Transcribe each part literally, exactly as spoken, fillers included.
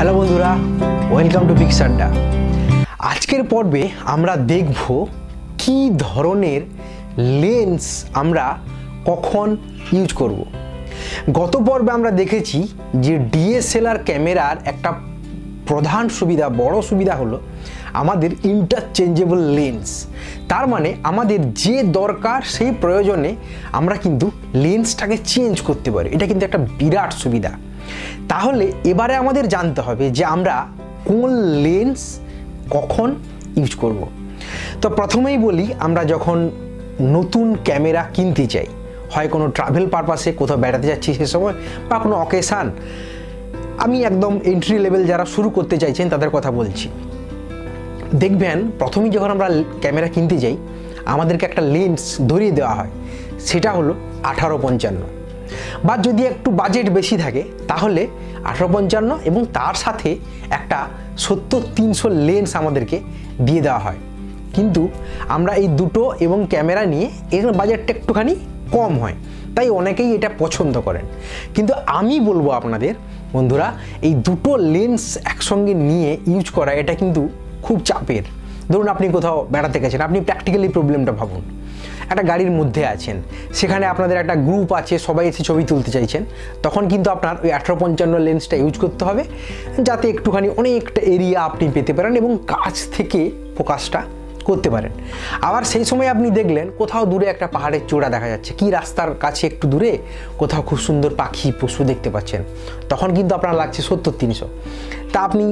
Hello বন্ধুরা, welcome to pix আড্ডা। আজকের পর্বে আমরা দেখব কি ধরনের লেন্স আমরা কখন ইউজ করব। গত পর্বে আমরা দেখেছি যে ডিএসএলআর ক্যামেরার একটা প্রধান সুবিধা, বড় সুবিধা হলো আমাদের ইন্টারচেঞ্জেবল লেন্স। তার মানে আমাদের যে দরকার সেই প্রয়োজনে আমরা কিন্তু লেন্সটাকে চেঞ্জ করতে পারি। এটা কিন্তু একটা বিরাট সুবিধা। তাহলে এবারে আমাদের জানতে হবে যে আমরা কোন লেন্স কখন ইউজ করব। তো প্রথমেই বলি, আমরা যখন নতুন ক্যামেরা কিনতে চাই, হয় কোনো ট্রাভেল পারপাসে কোথাও বেড়াতে যাচ্ছি সে সময়, বা কোনো অকেশান, আমি একদম এন্ট্রি লেভেল যারা শুরু করতে চাইছেন তাদের কথা বলছি। দেখবেন প্রথমেই যখন আমরা ক্যামেরা কিনতে যাই আমাদেরকে একটা লেন্স ধরিয়ে দেওয়া হয়, সেটা হলো আঠারো পঞ্চান্ন, বা যদি একটু বাজেট বেশি থাকে তাহলে আঠারো পঞ্চান্ন এবং তার সাথে একটা সত্তর তিনশো লেন্স আমাদেরকে দিয়ে দেওয়া হয়। কিন্তু আমরা এই দুটো এবং ক্যামেরা নিয়ে এর বাজেটটা একটুখানি কম হয়, তাই অনেকেই এটা পছন্দ করেন। কিন্তু আমি বলবো আপনাদের বন্ধুরা, এই দুটো লেন্স একসঙ্গে নিয়ে ইউজ করা এটা কিন্তু খুব চাপের। ধরুন আপনি কোথাও বেড়াতে গেছেন, আপনি প্র্যাকটিক্যালি প্রবলেমটা ভাবুন। একটা গাড়ির মধ্যে আছেন, সেখানে আপনাদের একটা গ্রুপ আছে, সবাই এসে ছবি তুলতে চাইছেন, তখন কিন্তু আপনার ওই আঠারো পঞ্চান্ন লেন্সটা ইউজ করতে হবে, যাতে একটুখানি অনেকটা এরিয়া আপনি পেতে পারেন এবং কাছ থেকে ফোকাসটা করতে পারেন। আবার সেই সময় আপনি দেখলেন কোথাও দূরে একটা পাহাড়ের চূড়া দেখা যাচ্ছে, কি রাস্তার কাছে একটু দূরে কোথাও খুব সুন্দর পাখি পশু দেখতে পাচ্ছেন, তখন কিন্তু আপনার লাগছে সত্তর তিনশো। তা আপনি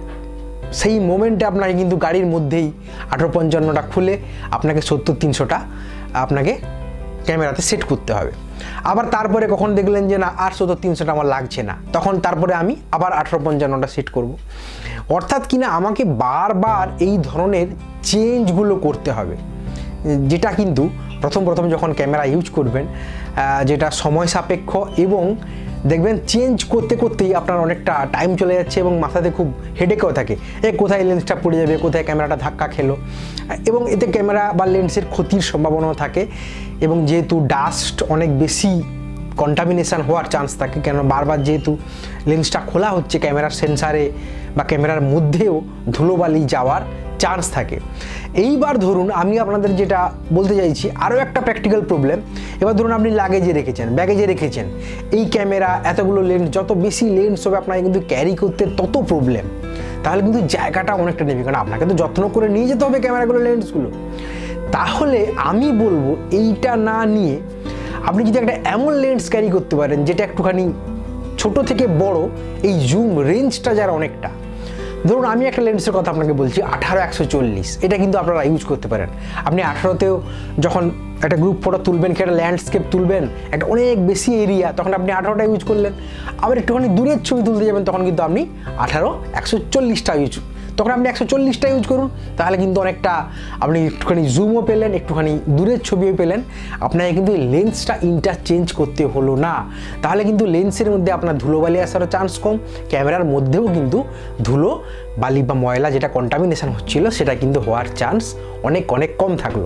সেই মোমেন্টে আপনাকে কিন্তু গাড়ির মধ্যেই আঠারো পঞ্চান্নটা খুলে আপনাকে সত্তর তিনশোটা আপনাকে ক্যামেরাতে সেট করতে হবে। আবার তারপরে কখন দেখলেন যে না আর সত্তর তিনশোটা আমার লাগছে না, তখন তারপরে আমি আবার আঠারো পঞ্চান্নটা সেট করব। অর্থাৎ কিনা আমাকে বারবার এই ধরনের চেঞ্জগুলো করতে হবে, যেটা কিন্তু প্রথম প্রথম যখন ক্যামেরা ইউজ করবেন যেটা সময় সাপেক্ষ, এবং দেখবেন চেঞ্জ করতে করতেই আপনার অনেকটা টাইম চলে যাচ্ছে এবং মাথাতে খুব হেডেকও থাকে, এ কোথায় লেন্সটা পড়ে যাবে, কোথায় ক্যামেরাটা ধাক্কা খেলো, এবং এতে ক্যামেরা বা লেন্সের ক্ষতির সম্ভাবনাও থাকে। এবং যেহেতু ডাস্ট অনেক বেশি কন্টামিনেশান হওয়ার চান্স থাকে, কেন বারবার যেহেতু লেন্সটা খোলা হচ্ছে, ক্যামেরার সেন্সারে বা ক্যামেরার মধ্যেও ধুলোবালি যাওয়ার চান্স থাকে। এইবার ধরুন আমি আপনাদের যেটা বলতে চাইছি আরও একটা প্র্যাকটিক্যাল প্রবলেম। এবার ধরুন আপনি লাগেজে রেখেছেন, ব্যাগেজে রেখেছেন এই ক্যামেরা, এতগুলো লেন্স, যত বেশি লেন্স হবে আপনাকে কিন্তু ক্যারি করতে তত প্রবলেম, তাহলে কিন্তু জায়গাটা অনেকটা নেবে, কারণ আপনাকে তো যত্ন করে নিয়ে যেতে হবে ক্যামেরাগুলো, লেন্সগুলো। তাহলে আমি বলবো এইটা না নিয়ে আপনি যদি একটা এমন লেন্স ক্যারি করতে পারেন যেটা একটুখানি ছোট থেকে বড়, এই জুম রেঞ্জটা যার অনেকটা। ধরুন আমি একটা লেন্সের কথা আপনাকে বলছি, আঠারো একশো চল্লিশ, এটা কিন্তু আপনারা ইউজ করতে পারেন। আপনি আঠারোতেও যখন একটা গ্রুপ ফটো তুলবেন, একটা ল্যান্ডস্কেপ তুলবেন, একটা অনেক বেশি এরিয়া, তখন আপনি আঠারোটা ইউজ করলেন। আবার একটুখানি দূরের ছবি তুলতে যাবেন, তখন কিন্তু আপনি আঠারো একশো চল্লিশটা ইউজ তখন আপনি একশো চল্লিশটা ইউজ করুন, তাহলে কিন্তু অনেকটা আপনি একটুখানি জুমও পেলেন, একটুখানি দূরের ছবিও পেলেন। আপনাকে কিন্তু এই লেন্সটা ইন্টারচেঞ্জ করতে হলো না, তাহলে কিন্তু লেন্সের মধ্যে আপনার ধুলোবালি আসারও চান্স কম, ক্যামেরার মধ্যেও কিন্তু ধুলো বালি বা ময়লা যেটা কন্টামিনেশন হচ্ছিল সেটা কিন্তু হওয়ার চান্স অনেক অনেক কম থাকলো।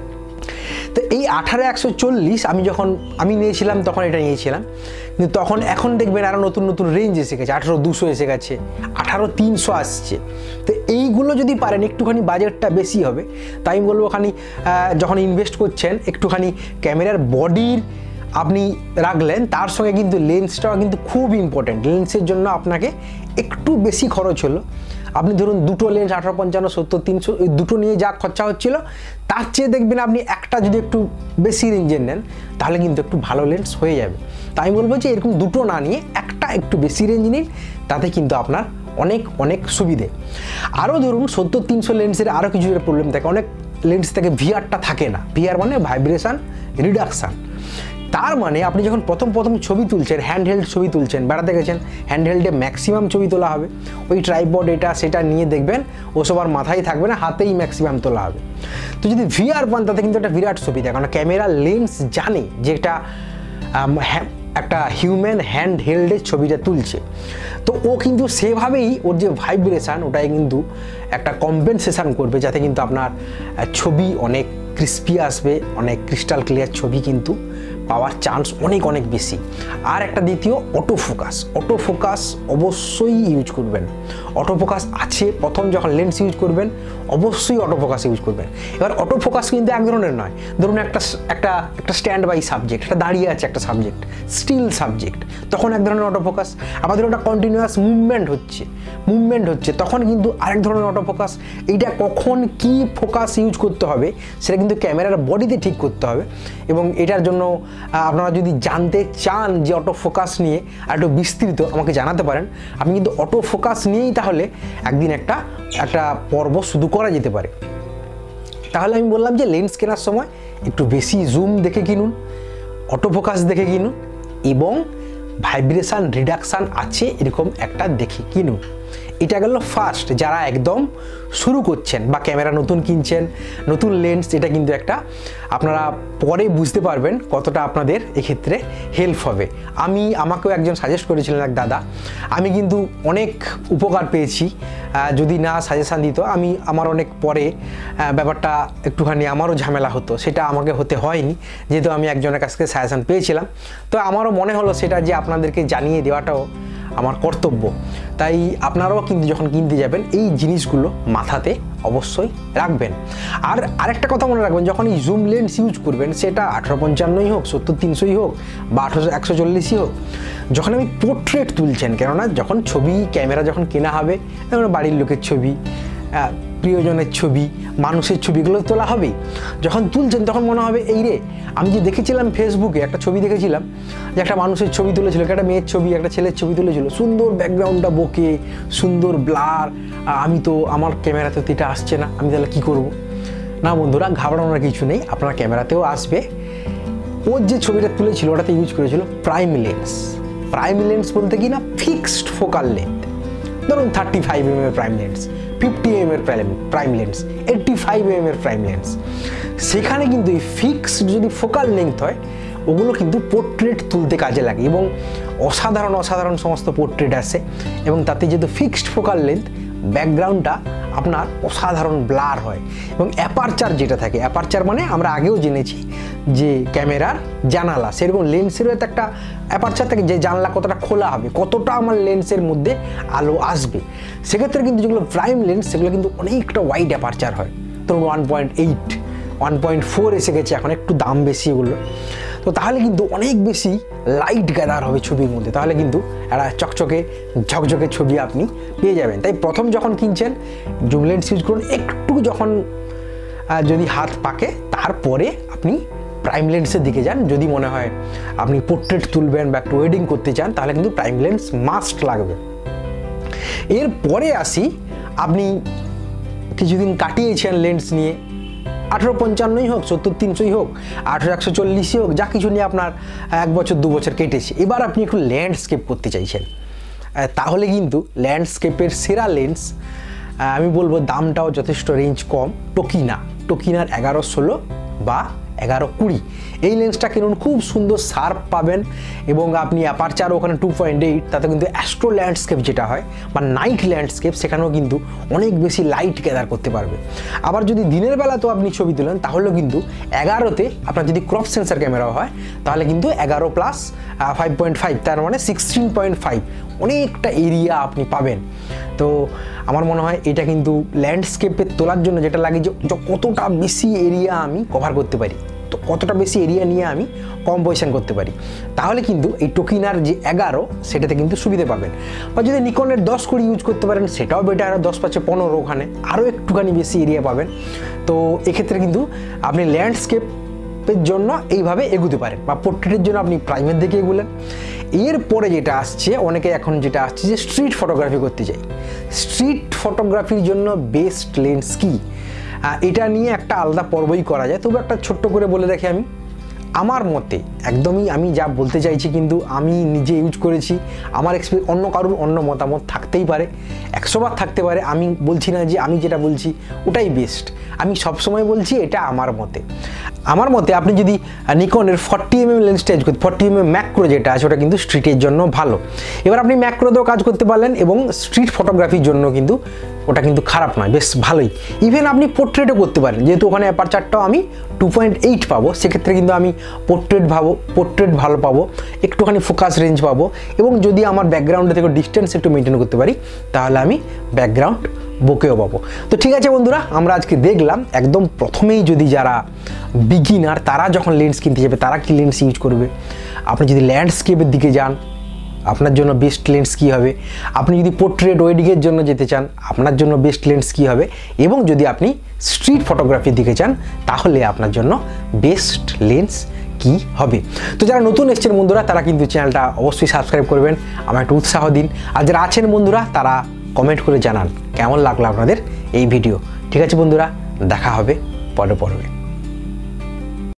তো এই আঠারো একশো চল্লিশ আমি যখন আমি নিয়েছিলাম তখন এটা নিয়েছিলাম, কিন্তু তখন এখন দেখবেন আরও নতুন নতুন রেঞ্জ এসে গেছে, আঠারো দুশো এসে গেছে, আঠারো তিনশো আসছে। তো এইগুলো যদি পারেন, একটুখানি বাজেটটা বেশি হবে, তাই আমি বলবো ওখানে যখন ইনভেস্ট করছেন একটুখানি ক্যামেরার বডির আপনি রাখলেন, তার সঙ্গে কিন্তু লেন্সটাও কিন্তু খুব ইম্পর্টেন্ট। লেন্সের জন্য আপনাকে একটু বেশি খরচ হলো। আপনি ধরুন দুটো লেন্স আঠারো পঞ্চান্ন সত্তর তিনশো, এই দুটো নিয়ে যা খরচা হচ্ছিল তার চেয়ে দেখবেন আপনি একটা যদি একটু বেশি রেঞ্জের নেন তাহলে কিন্তু একটু ভালো লেন্স হয়ে যাবে। তাই আমি বলবো যে এরকম দুটো না নিয়ে একটা একটু বেশি রেঞ্জ নিন, তাতে কিন্তু আপনার অনেক অনেক সুবিধে। আরও ধরুন সত্তর তিনশো লেন্সের আরও কিছু প্রবলেম থাকে, অনেক লেন্স থেকে ভিআরটা থাকে না। ভিআর মানে ভাইব্রেশন রিডাকশান। তার মানে আপনি যখন প্রথম প্রথম ছবি তুলছেন, হ্যান্ডহেল্ড ছবি তুলছেন, বেড়াতে গেছেন, হ্যান্ডহেল্ডে ম্যাক্সিমাম ছবি তোলা হবে, ওই ট্রাইপড এটা সেটা নিয়ে দেখবেন ওসব আর মাথায় থাকবে না, হাতেই ম্যাক্সিমাম তোলা হবে। তো যদি ভিআর পান তাতে কিন্তু একটা বিরাট সুবিধা, কারণ ক্যামেরা লেন্স জানে যে এটা একটা হিউম্যান হ্যান্ড হেল্ডে ছবিটা তুলছে, তো ও কিন্তু সেভাবেই ওর যে ভাইব্রেশান ওটাই কিন্তু একটা কম্পেনসেশন করবে, যাতে কিন্তু আপনার ছবি অনেক ক্রিস্পি আসবে, অনেক ক্রিস্টাল ক্লিয়ার ছবি কিন্তু পাওয়ার চান্স অনেক অনেক বেশি। আর একটা দ্বিতীয় অটো ফোকাস, অটো ফোকাস অবশ্যই ইউজ করবেন। অটো ফোকাস আছে, প্রথম যখন লেন্স ইউজ করবেন অবশ্যই অটো ফোকাস ইউজ করবেন। এবার অটো ফোকাস কিন্তু এক ধরনের নয়, ধরুন একটা একটা একটা স্ট্যান্ড বাই সাবজেক্ট, একটা দাঁড়িয়ে আছে একটা সাবজেক্ট, স্টিল সাবজেক্ট, তখন এক ধরনের অটো ফোকাস। আবার ধরুন একটা কন্টিনিউয়াস মুভমেন্ট হচ্ছে মুভমেন্ট হচ্ছে তখন কিন্তু আরেক ধরনের অটো ফোকাস। এইটা কখন কি ফোকাস ইউজ করতে হবে সেটা কিন্তু ক্যামেরার বডিতে ঠিক করতে হবে। এবং এটার জন্য আপনারা যদি জানতে চান যে অটো ফোকাস নিয়ে আর একটু বিস্তৃত আমাকে জানাতে পারেন। আমি কিন্তু অটো ফোকাস নিয়েই তাহলে একদিন একটা একটা পর্ব শুধু করা যেতে পারে। তাহলে আমি বললাম যে লেন্স কেনার সময় একটু বেশি জুম দেখে কিনুন, অটো ফোকাস দেখে কিনুন এবং ভাইব্রেশন রিডাকশান আছে এরকম একটা দেখে কিনুন। এটা গেল ফার্স্ট, যারা একদম শুরু করছেন বা ক্যামেরা নতুন কিনছেন, নতুন লেন্স, এটা কিন্তু একটা আপনারা পরে বুঝতে পারবেন কতটা আপনাদের এক্ষেত্রে হেল্প হবে। আমি আমাকেও একজন সাজেস্ট করেছিলেন এক দাদা, আমি কিন্তু অনেক উপকার পেয়েছি। যদি না সাজেশান দিত আমি আমার অনেক পরে ব্যাপারটা একটুখানি আমারও ঝামেলা হতো, সেটা আমাকে হতে হয়নি যেহেতু আমি একজনের কাছ থেকে সাজেশান পেয়েছিলাম। তো আমারও মনে হলো সেটা যে আপনাদেরকে জানিয়ে দেওয়াটাও আমার কর্তব্য। তাই আপনারাও কিন্তু যখন কিনতে যাবেন এই জিনিসগুলো মাথাতে অবশ্যই রাখবেন। আর আরেকটা কথা মনে রাখবেন, যখন এই জুম লেন্স ইউজ করবেন সেটা আঠারো পঞ্চান্নই হোক, সত্তর তিনশোই হোক বা আঠারোশো একশো চল্লিশই হোক, যখন আমি পোর্ট্রেট তুলছেন, কেননা যখন ছবি ক্যামেরা যখন কেনা হবে যেমন বাড়ির লোকের ছবি, প্রিয়জনের ছবি, মানুষের ছবিগুলো তোলা হবে, যখন তুলছেন তখন মনে হবে এই রে, আমি যে দেখেছিলাম ফেসবুকে একটা ছবি দেখেছিলাম যে একটা মানুষের ছবি তুলেছিল, একটা মেয়ের ছবি, একটা ছেলের ছবি তুলেছিল, সুন্দর ব্যাকগ্রাউন্ডটা বকে, সুন্দর ব্লার, আমি তো আমার ক্যামেরাতে তো এটা আসছে না, আমি তাহলে কী করব? না বন্ধুরা, ঘাবড়ানোর কিছু নেই, আপনার ক্যামেরাতেও আসবে। ওর যে ছবিটা তুলেছিল ওটাতে ইউজ করেছিল প্রাইম লেন্স। প্রাইম লেন্স বলতে কি না, ফিক্সড ফোকাল লেন্থ, ধরুন থার্টি ফাইভ এম এর প্রাইম লেন্স, ফিফটি এম এর prime lens, eighty five M এর প্রাইম লেন্স। সেখানে কিন্তু এই ফিক্সড যদি ফোকাল লেন্থ হয় ওগুলো কিন্তু পোর্ট্রেট তুলতে কাজে লাগে এবং অসাধারণ অসাধারণ সমস্ত পোর্ট্রেট আসে। এবং তাতে যেহেতু ফিক্সড ফোকাল লেন্থ, ব্যাকগ্রাউন্ডটা আপনার অসাধারণ ব্লার হয়। এবং অ্যাপারচার যেটা থাকে, অ্যাপারচার মানে আমরা আগেও জেনেছি যে ক্যামেরার জানালা, সেরকম লেন্সেরও একটা অ্যাপারচার থাকে, যে জানলা কতটা খোলা হবে, কতটা আমার লেন্সের মধ্যে আলো আসবে। সেক্ষেত্রে কিন্তু যেগুলো প্রাইম লেন্স সেগুলো কিন্তু অনেকটা ওয়াইড অ্যাপারচার হয়, ধরুন one point eight one point four এসে গেছে এখন, একটু দাম বেশি এগুলো। তো তাহলে কিন্তু অনেক বেশি লাইট গ্যাদার হবে ছবির মধ্যে, তাহলে কিন্তু একটা চকচকে ঝকঝকে ছবি আপনি পেয়ে যাবেন। তাই প্রথম যখন কিনছেন জুম লেন্স ইউজ করুন, একটু যখন যদি হাত পাকে তারপরে আপনি প্রাইম লেন্সের দিকে যান। যদি মনে হয় আপনি পোর্ট্রেট তুলবেন বা একটু ওয়েডিং করতে চান তাহলে কিন্তু প্রাইম লেন্স মাস্ট লাগবে। এরপরে আসি, আপনি কিছুদিন কাটিয়েছেন লেন্স নিয়ে, আঠেরো পঞ্চান্নই হোক, সত্তর তিনশোই হোক, আঠেরো একশো চল্লিশই হোক, যা কিছু নিয়ে আপনার এক বছর দু বছর কেটেছে, এবার আপনি একটু ল্যান্ডস্কেপ করতে চাইছেন, তাহলে কিন্তু ল্যান্ডস্কেপের সেরা লেন্স, আমি বলবো দামটাও যথেষ্ট রেঞ্জ কম, টোকিনা টোকিনার এগারো ষোলো বা এগারো কুড়ি এই লেন্সটা কিনুন, খুব সুন্দর শার্প পাবেন এবং আপনি অ্যাপারচার ওখানে টু পয়েন্ট এইট, তাতে কিন্তু অ্যাস্ট্রো ল্যান্ডস্কেপ যেটা হয় বা নাইট ল্যান্ডস্কেপ, সেখানেও কিন্তু অনেক বেশি লাইট গ্যাদার করতে পারবে। আবার যদি দিনের বেলা তো আপনি ছবি তোলেন তাহলেও কিন্তু এগারোতে আপনার যদি ক্রপ সেন্সার ক্যামেরাও হয় তাহলে কিন্তু এগারো প্লাস ফাইভ পয়েন্ট ফাইভ, তার মানে সিক্সটিন পয়েন্ট ফাইভ, অনেকটা এরিয়া আপনি পাবেন। তো আমার মনে হয় এটা কিন্তু ল্যান্ডস্কেপে তোলার জন্য যেটা লাগে যে কতটা বেশি এরিয়া আমি কভার করতে পারি, তো কতটা বেশি এরিয়া নিয়ে আমি কম্পোজিশন করতে পারি, তাহলে কিন্তু এই টোকিনার যে এগারো সেটাতে কিন্তু সুবিধে পাবেন। বা যদি নিকনের দশ কুড়ি ইউজ করতে পারেন সেটাও বেটার, দশ পাঁচে পনেরো, ওখানে আরও একটুখানি বেশি এরিয়া পাবেন। তো এক্ষেত্রে কিন্তু আপনি ল্যান্ডস্কেপের জন্য এইভাবে এগোতে পারেন, বা পোর্ট্রেটের জন্য আপনি প্রাইমের দিকে এগুলেন। এরপরে যেটা আসছে, অনেকে এখন যেটা আসছে যে স্ট্রিট ফটোগ্রাফি করতে চাই, স্ট্রিট ফটোগ্রাফির জন্য বেস্ট লেন্স কি, এটা নিয়ে একটা আলাদা পর্বই করা যায়, তবু একটা ছোট্ট করে বলে রাখি। আমি আমার মতে একদমই আমি যা বলতে চাইছি কিন্তু আমি নিজে ইউজ করেছি, আমার এক্সপিরিয়েন্স, অন্য কারোর অন্য মতামত থাকতেই পারে, একশো বার থাকতে পারে। আমি বলছি না যে আমি যেটা বলছি ওটাই বেস্ট, আমি সবসময় বলছি এটা আমার মতে। আমার মতে আপনি যদি নিকনের ফর্টি এম এম লেন্সটা ইউজ করতে, ফর্টি এম এম ম্যাক্রো যেটা আছে ওটা কিন্তু স্ট্রিটের জন্য ভালো। এবার আপনি ম্যাক্রোতেও কাজ করতে পারলেন এবং স্ট্রিট ফটোগ্রাফির জন্য কিন্তু ওটা কিন্তু খারাপ নয়, বেশ ভালোই। ইভেন আপনি পোর্ট্রেটও করতে পারেন, যেহেতু ওখানে অ্যাপারচারটাও আমি টু পয়েন্ট এইট পাবো, সেক্ষেত্রে কিন্তু আমি পোর্ট্রেট ভাবো পোর্ট্রেট ভালো পাবো, একটুখানি ফোকাস রেঞ্জ পাবো, এবং যদি আমার ব্যাকগ্রাউন্ডে থেকে ডিস্টেন্স একটু মেনটেন করতে পারি তাহলে আমি ব্যাকগ্রাউন্ড বোকেও পাবো। তো ঠিক আছে বন্ধুরা, আমরা আজকে দেখলাম একদম প্রথমেই যদি যারা বিগিনার তারা যখন লেন্স কিনতে যাবে তারা কি লেন্স ইউজ করবে, আপনি যদি ল্যান্ডস্কেপের দিকে যান আপনার জন্য বেস্ট লেন্স কী হবে, আপনি যদি পোর্ট্রেট ওয়েডিংয়ের জন্য যেতে চান আপনার জন্য বেস্ট লেন্স কী হবে, এবং যদি আপনি স্ট্রিট ফটোগ্রাফির দিকে চান তাহলে আপনার জন্য বেস্ট লেন্স কি হবে। তো যারা নতুন এসছেন বন্ধুরা তারা কিন্তু চ্যানেলটা অবশ্যই সাবস্ক্রাইব করবেন, আমার একটু উৎসাহ দিন। আর যারা আছেন বন্ধুরা তারা কমেন্ট করে জানান কেমন লাগলো আপনাদের এই ভিডিও। ঠিক আছে বন্ধুরা, দেখা হবে পরের পর্বে।